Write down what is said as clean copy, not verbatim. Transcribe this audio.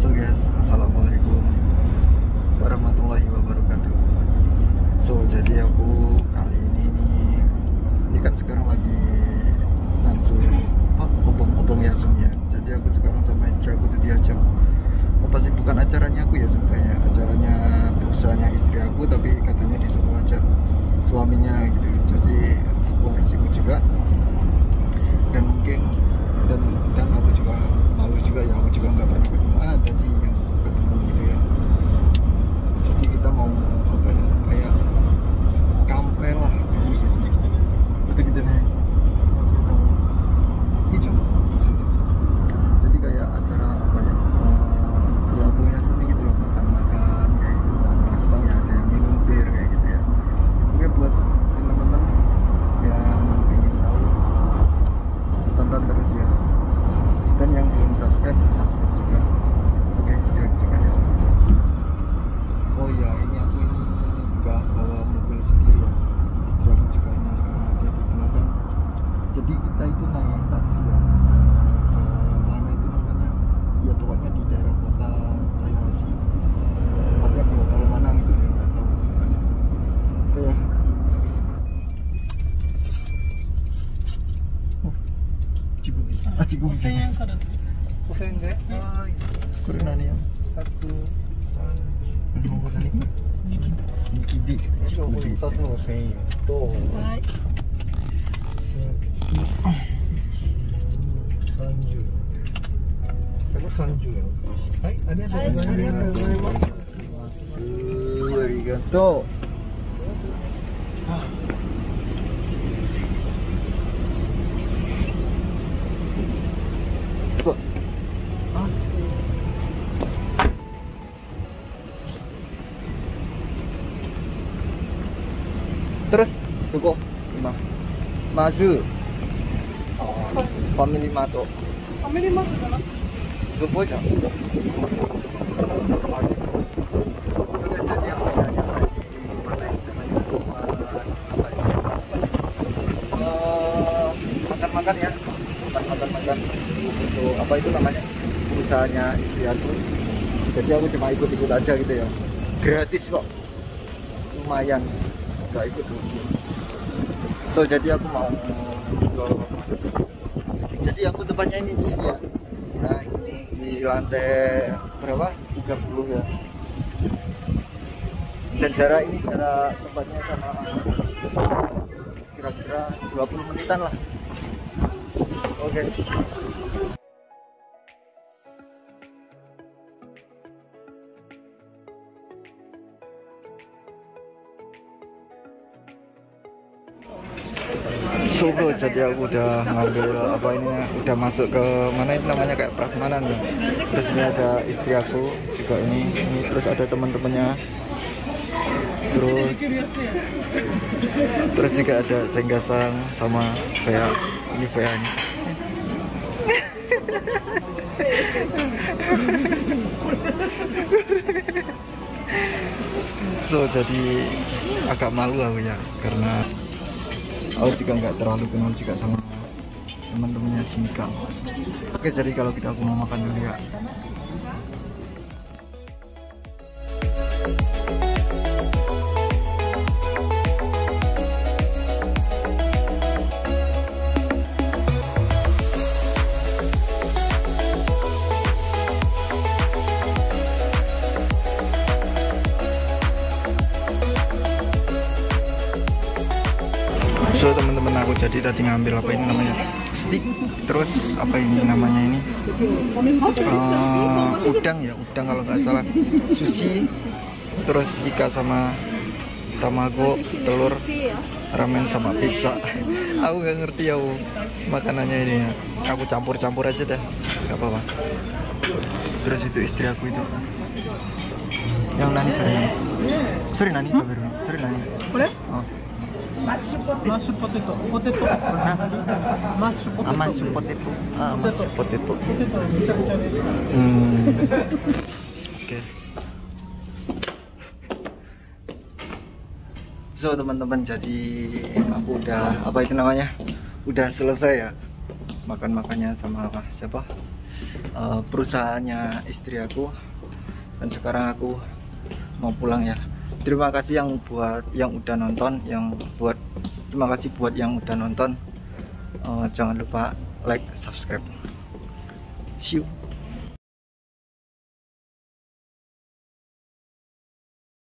So guys, assalamualaikum warahmatullahi wabarakatuh. So jadi aku kali ini kan sekarang lagi nansu obong Yasun ya. Jadi aku sekarang sama istri aku tuh diajak, pasti bukan acaranya aku ya sebenarnya, acaranya perusahaannya istri aku, tapi katanya disuruh ajak suaminya gitu. Jadi aku harus ikut juga, dan mungkin dan aku juga malu juga ya, aku juga nggak pernah ketemu, ada sih yang ketemu gitu ya. Jadi kita mau apa ya, kayak kampel lah kayak gitu, gitu nih hijau. Jadi kayak acara apa ya, ya punya seni gitu loh, makan-makan kayak gitu. Orang Jepang ya ada yang minum bir kayak gitu ya. Oke, buat teman-teman yang ingin tahu, tonton terus ya, dan yang belum subscribe juga. Oke, cek aja. Oh ya, ini aku nggak bawa mobil sendiri ya, istri aku juga ini karena dia di belakang. Jadi kita itu naik taksi ya, ke mana itu namanya ya, pokoknya di daerah kota Taihashi, tepatnya di hotel mana gitu ya, nggak tahu pokoknya. Oke ya. Cibu 5000円から5000円で。はい。 これ何よ、日本語何これ、ニキビ、 一応これ2つの1000円と、 はい。 30円。これ30円。はい、ありがとうございます。 ありがとうございます。ありがとう。Terus tuku lima maju family mato ファミリーマートじゃなくて、 tuku aja. Jadi aku nanya tadi mana yang namanya makan-makan ya, makan itu apa itu namanya, perusahaannya istri aku. Jadi aku cuma ikut aja gitu ya, gratis kok, lumayan, nggak ikut dulu. So jadi aku mau, jadi aku tempatnya ini di sini ya. Nah ini di lantai berapa? 30 ya. Dan jarak tempatnya sama kira-kira 20 menitan lah. Oke. So bro, jadi aku udah ngambil apa ini ya, udah masuk ke mana ini namanya, kayak prasmanan ya. Terus ini ada istri aku juga ini terus ada teman-temannya, terus juga ada Senggasang sama Bea, ini Bea nya. So jadi agak malu aku ya, karena aku juga nggak terlalu kenal juga sama teman-temannya Simika. Oke, jadi kalau kita aku mau makan dulu ya. So teman-teman, aku jadi tadi ngambil apa ini namanya, stick, terus apa ini namanya ini, udang ya, udang kalau nggak salah, sushi, terus ikan sama tamago, telur, ramen sama pizza. Aku nggak ngerti ya makanannya ini ya, aku campur-campur aja dah, nggak apa-apa. Terus itu istri aku itu yang nani sorry nani boleh? Oh. マッシュポテト、ナス、マッシュポテト、 マッシュポテト、マッシュポテト、 ポテトめちゃくちゃです。 Oke. So teman-teman, jadi aku udah apa itu namanya, udah selesai ya makan-makannya sama siapa, perusahaannya istri aku, dan sekarang aku mau pulang ya. Terima kasih yang udah nonton, terima kasih buat yang udah nonton. Jangan lupa like, subscribe. See you.